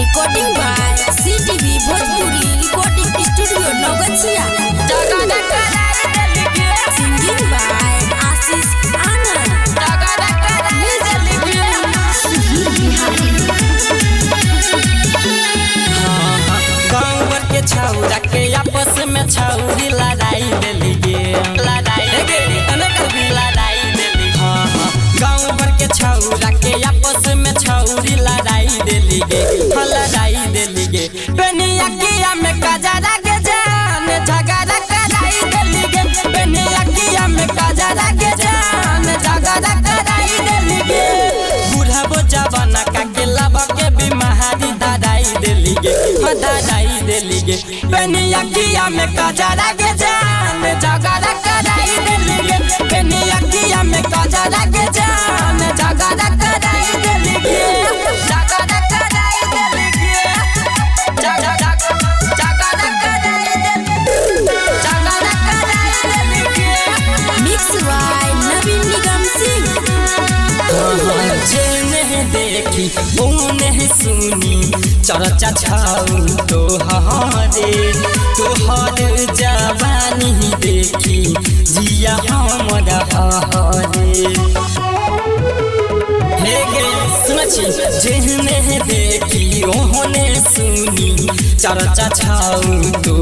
Recording by CTV Bhojpuri recording studio Naugachhia. Singing by Ashish Anand. गाँव के छौरा के आपस में छौरी लड़ाई देली गे, गाँव भर के छौरा के आपस में छौरी लड़ाई देली गे, लड़ाई देली गे। बेनिया किया में कजरा के जान झगड़ा कराई देली गे, बेनिया किया में कजरा के जान झगड़ा कराई देली गे। बुढ़ाबो जवाना का के लब के बीमारी दादाई देली गे, दादाई देली गे। बेनिया किया में कजरा के जान झगड़ा कराई देली गे, बेनिया किया में कजरा के जान झगड़ा कराई देली गे, झगड़ा कराई देली गे, झगड़ा कराई देली गे। Mix by Naveen Nigam Singh. जेने देखी ओने सुनी चर्चा छाऊ तोहरे जवानी देखी जिया हमरा हरे। हे गे सुनछि जेने देखी ओने सुनी चर्चा छाऊ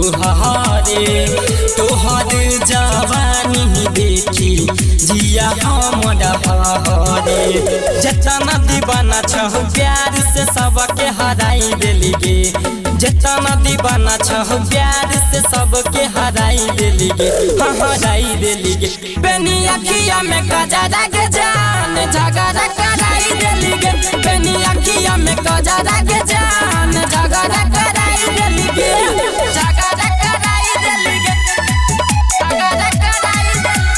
तोहरे जवानी देखी जिया हमरा हरे। जितना दीवाना छह प्यार से सबके हराई देली गे, जितना दीवाना छह प्यार से सबके हराई देली गे, हराई देली गे। बेनिया किया में कजरा के जान झगड़ा कराई देली गे, बेनिया किया में कजरा के जान झगड़ा कराई देली गे, झगड़ा कराई देली गे, झगड़ा कराई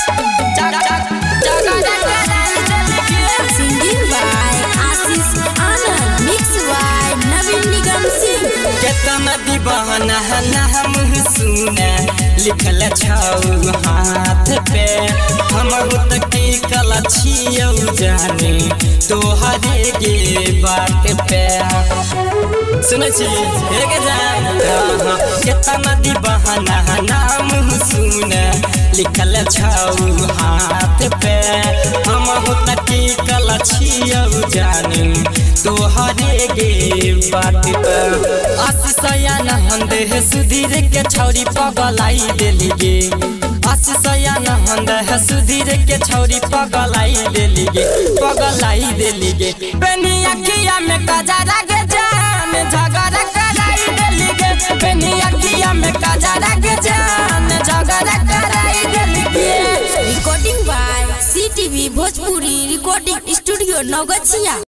देली गे। Singing by Ashish Anand. Mix by Naveen Nigam Singh. केतना दीवाना नाम सुना लिखल छौ हाथ पे, हम की कला छियौ जाने तोहरे के बात पे। सुनै छी एक जान केतना दीवाना नाम सुना लिखल छौ हाथ पे, हम की कला छियौ जाने तोहरे के बात पे। आशीष आनंद है सुधीर के छौरी पगलाई देली गे, आशीष आनंद है सुधीर के छौरी पगलाई देली गे, पगलाई देली गे। बेनिया किया में कजरा के जान झगड़ा कराई देली गे, बेनिया किया में कजरा के जान झगड़ा कराई देली गे। Recording by CTV Bhojpuri recording studio Naugachhia.